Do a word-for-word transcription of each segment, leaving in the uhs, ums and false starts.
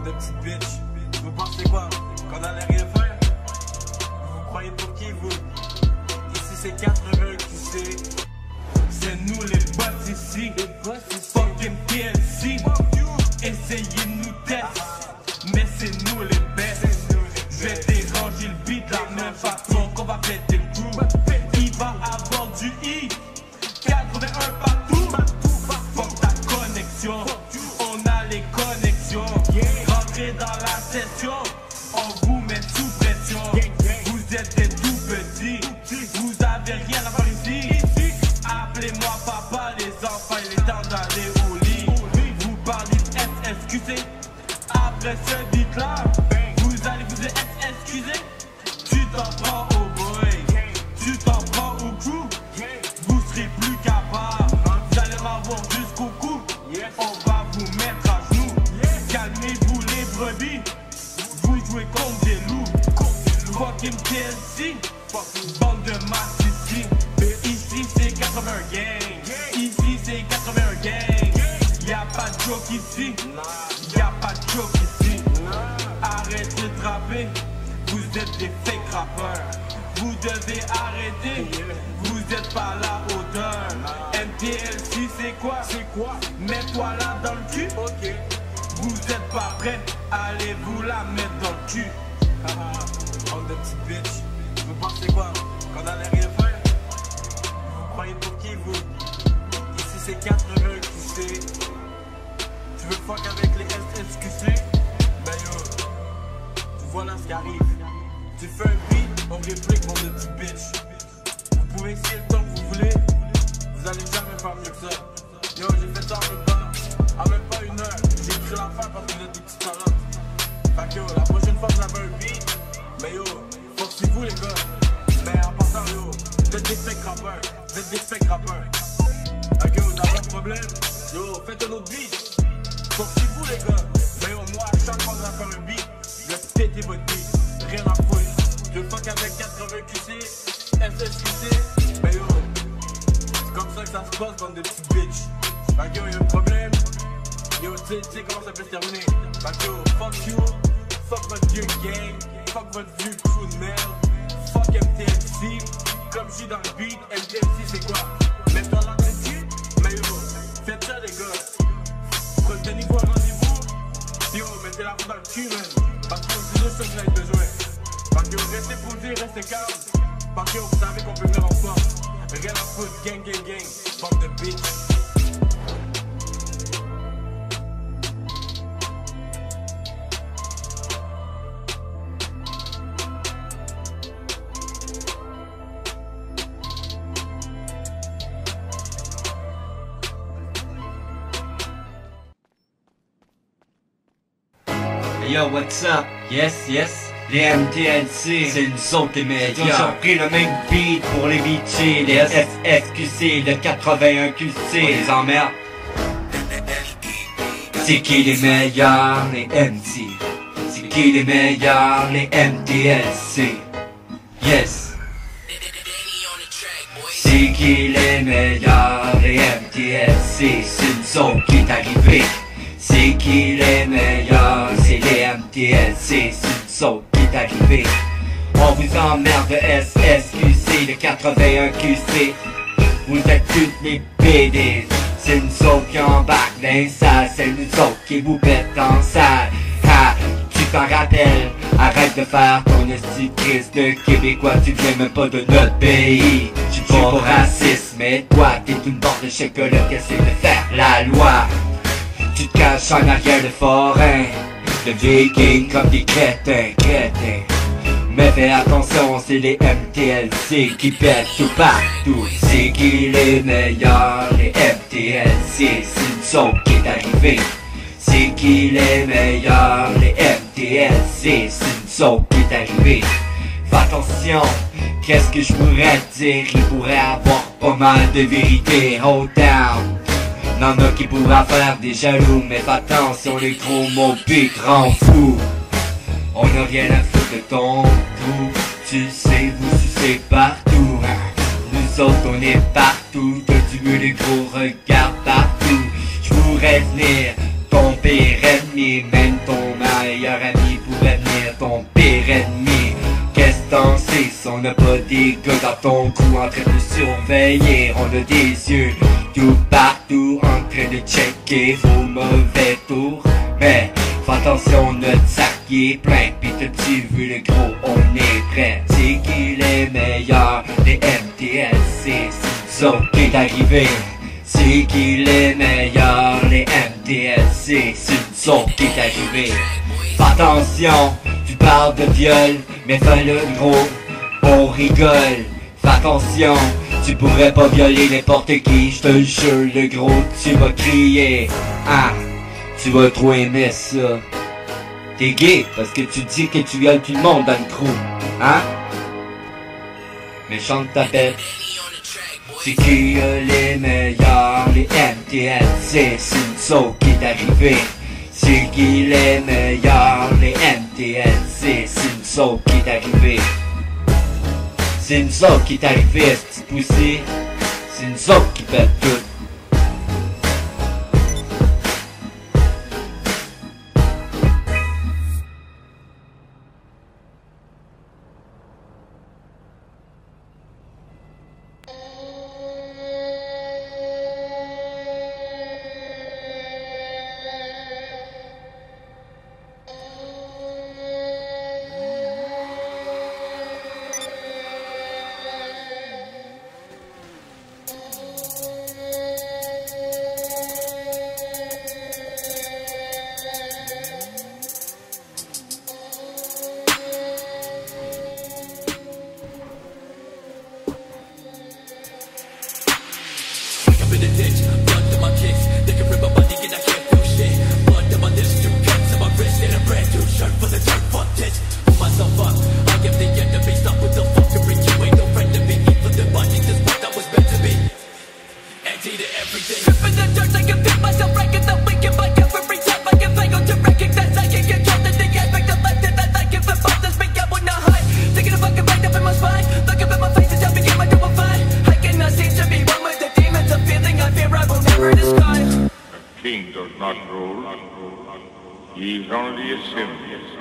Bande de petites bitches. Vous pensez quoi? Qu'on allait rien faire? Vous croyez pour qui vous? Ici c'est quatre-vingts Q C. C'est nous les boss ici. Fucking P L C. Essayez de nous tester, mais c'est nous les best. Je vais déranger le beat de la même façon qu'on va péter le crew. Il va avoir du I quatre-vingt-un partout. Fuck ta connexion, on a les connexions. Rentrez dans la session, on vous met sous pression. Vous êtes des tout petits, vous avez rien à voir ici. Appelez-moi papa, les enfants, il est temps d'aller au lit. Vous parlez de S S Q C, après ce beat là, vous allez vous excuser. Tu t'en prends au boy, tu t'en prends au crew. Vous serez plus capable, vous allez m'avoir jusqu'au cou. On va vous mettre à genoux. Calmez-vous les brebis, vous jouez comme des loups. Fucking P L C, bande de masse ici. Ici c'est quatre-vingts gang, ici c'est quatre-vingts gang. Y'a pas de joke ici, y'a pas de joke ici. Arrêtez de rapper, vous êtes des fake rappeurs. Vous devez arrêter, vous êtes pas à la hauteur. M T L C c'est quoi? C'est quoi? Mets-toi là dans le cul. Ok. Vous êtes pas prêts, allez vous la mettre dans le cul. Bande de petites bitches. Vous pensez quoi? Qu'on allait rien faire? Vous croyez pour qui vous? Ici c'est quatre-vingts Q C. Tu veux fuck avec les S S Q C? Ben yo, voilà ce qui arrive. Tu fais un beat, on réplique mon petit bitch. Vous pouvez essayer le temps que vous voulez, vous allez jamais faire mieux que ça. Yo, j'ai fait ça en même temps, en même pas une heure. J'ai écrit l'affaire parce que vous êtes des petites talents. Fait que yo, la prochaine fois vous avez un beat, mais yo, forcez-vous les gars. Mais en passant yo, vous êtes des fake rappeurs, vous êtes des fake rappeurs. Fait que yo, vous avez un problème, yo, faites un autre beat. Forcez-vous les gars. Mais yo, moi, à chaque fois que vous allez faire un beat, je vais péter votre beat. Rien à foutre. Je fuck avec quatre-vingts Q C, S S Q C. Mais yo, c'est comme ça que ça se passe dans des petites bitches. Fait que yo, y'a un problème. Yo, tu sais comment ça peut se terminer. Fait que yo, fuck you, fuck votre vieux gang, fuck votre vieux crew de merde, fuck M T L C. Comme je dis dans le beat, M T L C c'est quoi? Mets-toi là dans le cul. Mais yo, faites ça les gars. Prenez-vous un rendez-vous. Yo, mettez la roue dans le cul, man. Parce que c'est juste ça que vous avez besoin. Parce que restez posé, restez calme. Parce que vous savez qu'on peut venir en force. Rien à foutre, gang, gang, gang. Bande de bitch. Yo, what's up? Yes, yes. Les M T L C, c'est nous autres les meilleurs. Ils ont pris le même beat pour les beacher. Les S S Q C, le quatre-vingt-un Q C. On les emmerde. C'est qui les meilleurs? Les M T. C'est qui les meilleurs? Les M T L C. Yes. C'est qui les meilleurs? Les M T L C. C'est nous autres qui est arrivé. C'est qui les meilleurs? C'est les M T L C, c'est nous autres qui est arrivé. On vous emmerde de S S Q C, de quatre-vingt-un Q C. Vous êtes toutes les B D. C'est nous autres qui embarquent dans les salles, c'est nous autres qui vous pètent en salle. Ha, tu t'en rappelles? Arrête de faire ton esti crise de Québécois, tu viens même pas de notre pays. Tu suis pas raciste, mais toi t'es une bande de chocolat qui essaie de faire la loi. Tu te caches en arrière de forains, de vikings comme des crétins, crétins. Mais fais attention, c'est les M T L C qui pètent tout partout. C'est qui les meilleurs? Les M T L C, c'est nous autres qui est arrivé. C'est qui les meilleurs? Les M T L C, c'est nous autres qui est arrivé. Fais attention, qu'est-ce que je pourrais te dire? Il pourrait avoir pas mal de vérité. Hold down. Y'en a qui pourra faire des jaloux, mais fais attention, les gros mots piquent rend fou. On n'a rien à foutre de ton cou, tu sais, vous sucez partout. Nous autres on est partout, t'as du mieux les gros regards partout. J'pourrais venir ton pire ennemi, même ton mari. meilleur ami pourrait venir ton pire ennemi. Qu'est-ce que t'en sais si on n'a pas des gars dans ton cou en train de surveiller? On a des yeux tout partout en train de checker vos mauvais tours. Mais fais attention, notre sac est plein. Pis t'as-tu vu le gros, on est prêt. C'est qui les meilleurs des M T S C? C'est nous autres qui est arrivé. C'est qui les meilleurs les M T S C? C'est nous autres qui est arrivé. Fais attention, tu parles de viol, mais fais-le gros, on rigole. Fais attention, tu pourrais pas violer n'importe qui, je te jure le gros, tu vas crier. Ah, tu vas trop aimer ça. T'es gay parce que tu dis que tu violes tout le monde dans le crew, hein? Mais chante ta bête. C'est qui euh, les meilleurs, les M T S C? C'est une autres qui est arrivé. C'est qui les meilleurs, les M T S C? C'est une autres qui est arrivé. C'est une autres qui est arrivé, ce petit poussi. C'est une autres qui pète tout. He's only a symbol.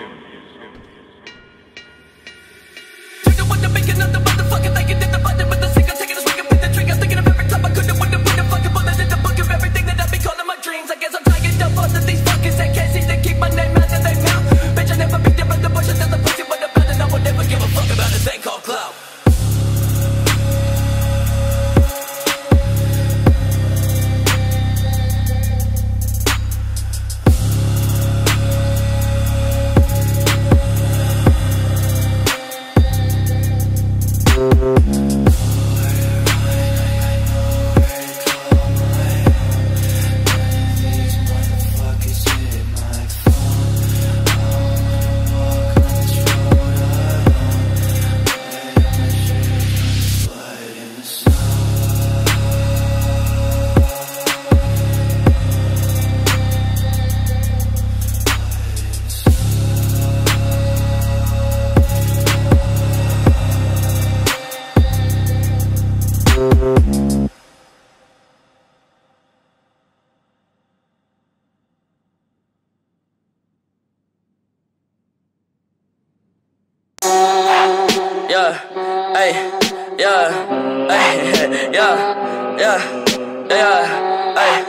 Yeah, hey, yeah, hey, yeah, yeah, yeah, hey.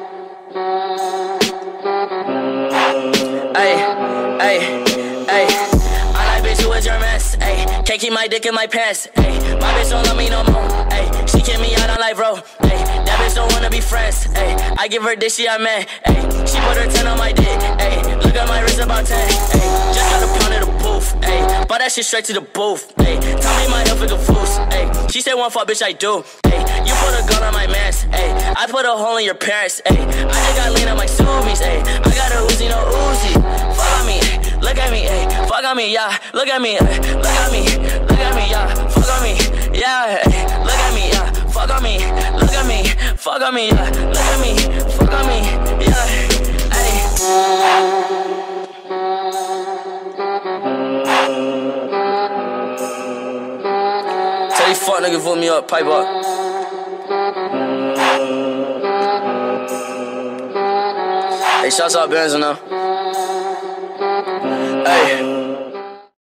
Hey, hey, hey. I like bitch who is your mess, hey. Can't keep my dick in my pants, hey. My bitch don't love me no more, hey. She kick me out on life, bro, hey. That bitch don't wanna be friends, hey. I give her dick, she I man, hey. She put her ten on my dick, hey. Look at my wrist about ten, hey. Just got a pound of the booth, hey. Bought that shit straight to the booth, hey. Tell me my health is a foos, hey. She said one fuck, bitch, I do, hey. You put a gun on my mans, hey. I put a hole in your parents, hey. I just got lean on my Subies, hey. I got a Uzi, no Uzi. Fuck on me, look at me, hey. Fuck on me, yeah. Look at me, hey. Look at me, look at me, yeah. Fuck on me, yeah. Hey. Look at me, yeah. Fuck on me, look at me, fuck on me, yeah. Look at me, fuck on me, yeah. Hey. Tell these fuck niggas vote me up, pipe up. Hey, shouts out Benzo now. Hey.